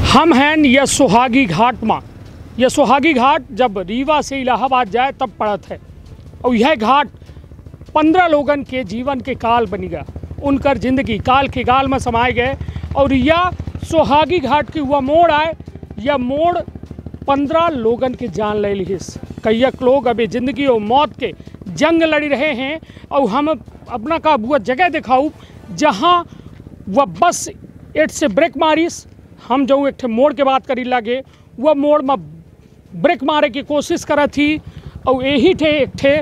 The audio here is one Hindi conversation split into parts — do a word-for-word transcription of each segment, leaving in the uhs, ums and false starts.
हम हैं यह सुहागी घाट माँ। यह सुहागी घाट जब रीवा से इलाहाबाद जाए तब पड़त है और यह घाट पंद्रह लोगन के जीवन के काल बनी गया, उनकर जिंदगी काल के गाल में समाये गए। और यह सुहागी घाट की वह मोड़ आए, यह मोड़ पंद्रह लोगन के जान ले लिहिस। कईक लोग अभी ज़िंदगी और मौत के जंग लड़ रहे हैं और हम अपना का वह जगह दिखाऊँ जहाँ वह बस एट से ब्रेक मारिस। हम जो एक मोड़ के बात करी लगे वह मोड़ में ब्रेक मारे की कोशिश करा थी और यही थे एक थे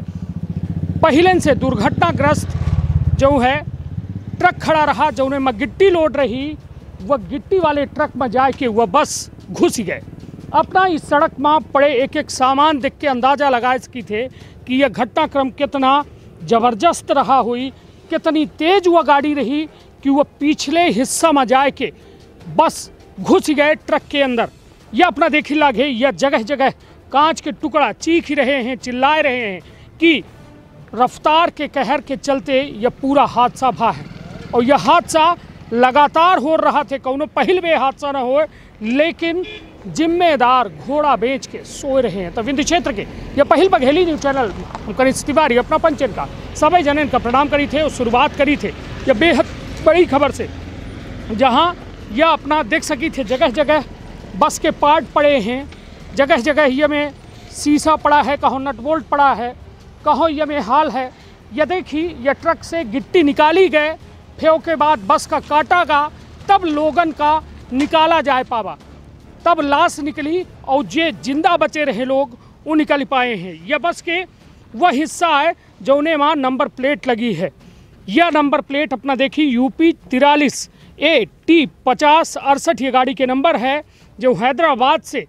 पहले से दुर्घटनाग्रस्त जो है ट्रक खड़ा रहा, जो में गिट्टी लोड रही, वह गिट्टी वाले ट्रक में जाए के वह बस घुस गए। अपना इस सड़क में पड़े एक एक सामान देख के अंदाज़ा लगा इसकी थे कि यह घटनाक्रम कितना ज़बरदस्त रहा हुई, कितनी तेज़ वह गाड़ी रही कि वह पिछले हिस्सा में जाए के बस घुस गए ट्रक के अंदर। यह अपना देखी लागे यह जगह जगह कांच के टुकड़ा चीख रहे हैं, चिल्लाए रहे हैं कि रफ्तार के कहर के चलते यह पूरा हादसा भा है। और यह हादसा लगातार हो रहा थे, कौनो पहल में हादसा न हो, लेकिन जिम्मेदार घोड़ा बेच के सोए रहे हैं। तो विंध्य क्षेत्र के यह पहल बघेली न्यूज चैनल कनिष्ठ तिवारी अपना पंचन का सभी जनन का प्रणाम करी थे और शुरुआत करी थे यह बेहद बड़ी खबर से, जहां यह अपना देख सकी थे जगह जगह बस के पार्ट पड़े हैं, जगह जगह ये में शीशा पड़ा है, कहीं नट बोल्ट पड़ा है, कहीं ये में हाल है। यह देखी यह ट्रक से गिट्टी निकाली गए, फिर उसके बाद बस का काटा गा, तब लोगन का निकाला जाए पावा, तब लाश निकली और जे जिंदा बचे रहे लोग वो निकल पाए हैं। यह बस के वह हिस्सा है जौने वहाँ नंबर प्लेट लगी है। यह नंबर प्लेट अपना देखी यूपी तिरालीस ए टी पचास अड़सठ ये गाड़ी के नंबर है, जो हैदराबाद से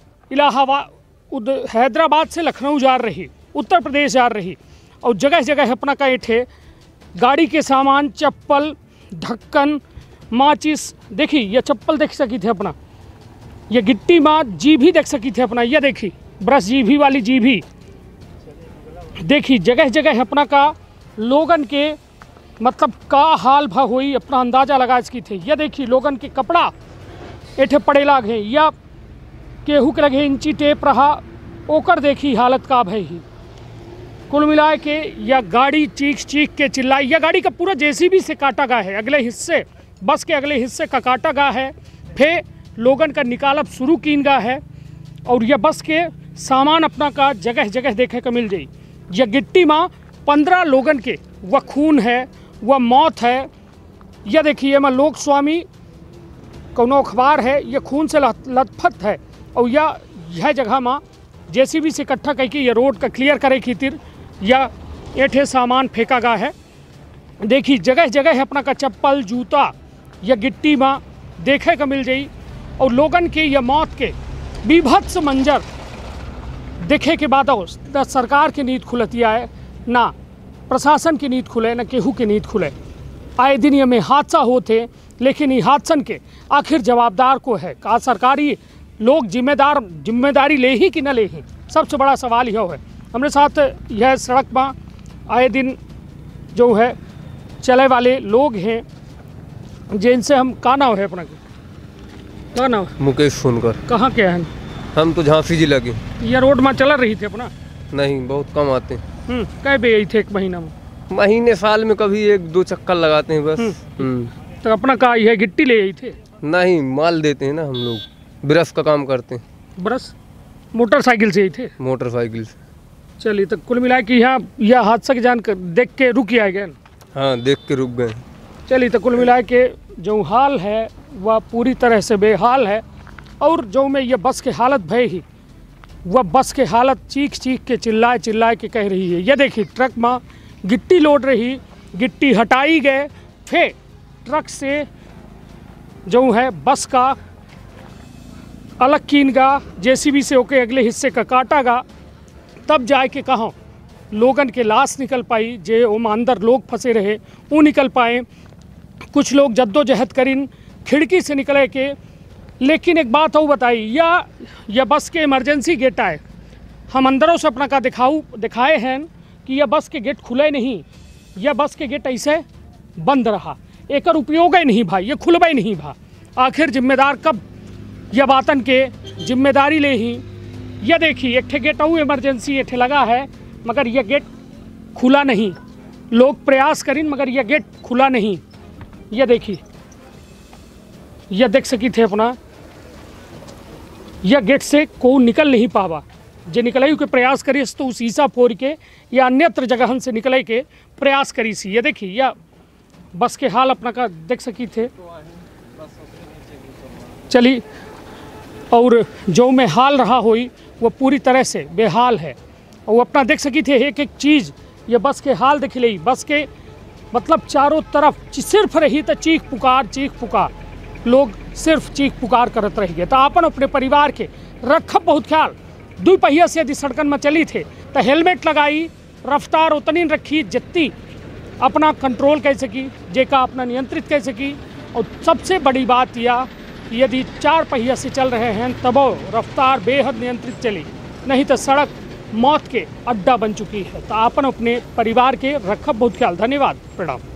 इलाहाबाद हैदराबाद से लखनऊ जा रही, उत्तर प्रदेश जा रही। और जगह जगह अपना का थे गाड़ी के सामान, चप्पल, ढक्कन, माचिस। देखी यह चप्पल देख सकी थे अपना, ये गिट्टी माँ जी भी देख सकी थे अपना, यह देखी ब्रश जी भी वाली जी भी देखी। जगह जगह अपना का लोगन के मतलब का हाल भा हुई अपना अंदाज़ा लगा इसकी थे। यह देखी लोगन के कपड़ा एठे पड़े लाग हैं, या केहू के लगे इंची टेप रहा, ओकर देखी हालत का है ही। कुल मिलाए के यह गाड़ी चीख चीख के चिल्लाई। यह गाड़ी का पूरा जेसीबी से काटा गया है, अगले हिस्से बस के अगले हिस्से का काटा गया है, फिर लोगन का निकालब शुरू कीन गया है। और यह बस के सामान अपना का जगह जगह देखे को मिल जाई। यह गिट्टी माँ पंद्रह लोगन के वह खून है, वह मौत है। यह देखिए मैं लोक स्वामी कौनो अखबार है, यह खून से लथपथ है। और यह यह जगह माँ जेसीबी से इकट्ठा करके यह रोड का क्लियर करे खातिर यह एठे सामान फेंका गया है। देखिए जगह जगह अपना का चप्पल, जूता यह गिट्टी माँ देखे को मिल जाई। और लोगन के यह मौत के बीभत्स मंजर देखे के बाद न सरकार की नींद खुलतिया है, ना प्रशासन की नींद खुले, न केहू की नींद खुले। आए दिन ये में हादसा होते, लेकिन ये हादसन के आखिर जवाबदार को है? का सरकारी लोग जिम्मेदार जिम्मेदारी ले ही कि न ले ही? सबसे बड़ा सवाल यह है। हमारे साथ यह सड़क पर आए दिन जो है चले वाले लोग हैं, जिनसे हम का नाम है अपना का नाम? मुकेश सोनकर। कहाँ के हैं? हम तो झांसी जिला के। यह रोड में चल रही थे अपना? नहीं, बहुत कम आते हैं। हम्म कै बे आई थे एक महीना में? महीने साल में कभी एक दो चक्कर लगाते हैं बस। हम्म तो अपना का यह गिट्टी ले आई थे? नहीं, माल देते हैं ना हम लोग, ब्रश का काम करते हैं। ब्रश मोटरसाइकिल से ही थे? मोटरसाइकिल से। चलिए, तो कुल मिला के यहाँ यह हादसा की जान कर देख के रुक आए गए? हाँ, देख के रुक गए। चलिए, तो कुल मिला के जो हाल है वह पूरी तरह से बेहाल है। और जो में यह बस के हालत भय ही, वह बस के हालत चीख चीख के चिल्लाए चिल्लाए के कह रही है। यह देखिए ट्रक में गिट्टी लोड रही, गिट्टी हटाई गए, फिर ट्रक से जो है बस का अलग कीन गा, जेसीबी से होके अगले हिस्से का काटा गा, तब जाए के कहाँ लोगन के लाश निकल पाई। जे ओम अंदर लोग फंसे रहे वो निकल पाए। कुछ लोग जद्दोजहद करीन खिड़की से निकले के। लेकिन एक बात और बताई, या यह बस के इमरजेंसी गेट आए, हम अंदरों से अपना का दिखाऊ दिखाए हैं कि यह बस के गेट खुले नहीं, यह बस के गेट ऐसे बंद रहा, एक उपयोग ही नहीं भा, ये खुलबे नहीं भा। आखिर जिम्मेदार कब यह बातन के जिम्मेदारी ले ही। यह देखिए एक ठे गेट और इमरजेंसी एक ठे लगा है, मगर यह गेट खुला नहीं। लोग प्रयास करें मगर यह गेट खुला नहीं। यह देखिए, यह देख सकी थे अपना, यह गेट से को निकल नहीं पावा। जे निकले के प्रयास करीस तो शीशा फोड़ के या अन्यत्र जगहन से निकले के प्रयास करी सी। ये देखिए यह बस के हाल अपना का देख सकी थे। चली और जो में हाल रहा हुई वो पूरी तरह से बेहाल है। और अपना देख सकी थे एक एक चीज़, ये बस के हाल देख ली। बस के मतलब चारों तरफ सिर्फ रही तो चीख पुकार चीख पुकार, लोग सिर्फ चीख पुकार करत रह गए। तो अपन अपने परिवार के रखब बहुत ख्याल। दो पहिया से यदि सड़कन में चली थे तो हेलमेट लगाई, रफ्तार उतनी रखी जितनी अपना कंट्रोल कर सकी, जेका अपना नियंत्रित कर सकी। और सबसे बड़ी बात यह कि यदि चार पहिया से चल रहे हैं तब रफ्तार बेहद नियंत्रित चली, नहीं तो सड़क मौत के अड्डा बन चुकी है। तो अपन अपने परिवार के रखब बहुत ख्याल। धन्यवाद, प्रणाम।